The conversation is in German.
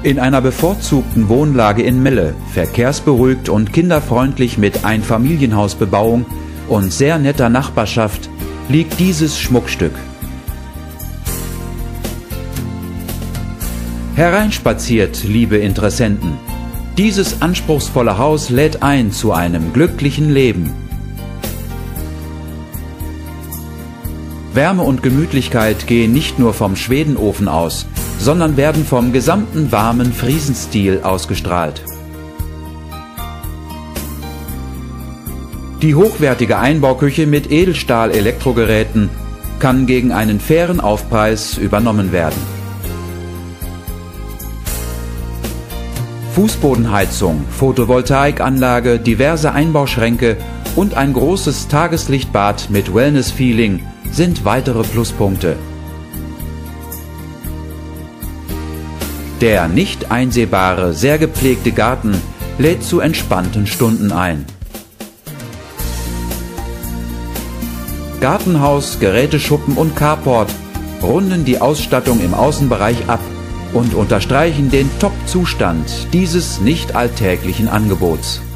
In einer bevorzugten Wohnlage in Melle, verkehrsberuhigt und kinderfreundlich mit Einfamilienhausbebauung und sehr netter Nachbarschaft, liegt dieses Schmuckstück. Hereinspaziert, liebe Interessenten! Dieses anspruchsvolle Haus lädt ein zu einem glücklichen Leben. Wärme und Gemütlichkeit gehen nicht nur vom Schwedenofen aus, sondern werden vom gesamten warmen Friesenstil ausgestrahlt. Die hochwertige Einbauküche mit Edelstahl-Elektrogeräten kann gegen einen fairen Aufpreis übernommen werden. Fußbodenheizung, Photovoltaikanlage, diverse Einbauschränke und ein großes Tageslichtbad mit Wellness-Feeling sind weitere Pluspunkte. Der nicht einsehbare, sehr gepflegte Garten lädt zu entspannten Stunden ein. Gartenhaus, Geräteschuppen und Carport runden die Ausstattung im Außenbereich ab und unterstreichen den Top-Zustand dieses nicht alltäglichen Angebots.